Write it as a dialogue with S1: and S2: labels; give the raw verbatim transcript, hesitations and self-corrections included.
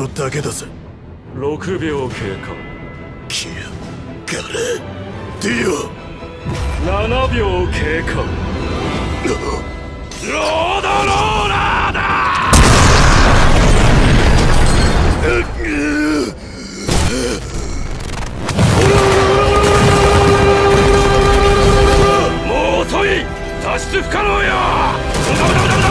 S1: ことだけだぜ。
S2: ろくびょう経過。
S1: キアガレディオ
S2: ななびょう経過。
S1: ロードローラーだ。もう遅い。脱出不可能よ。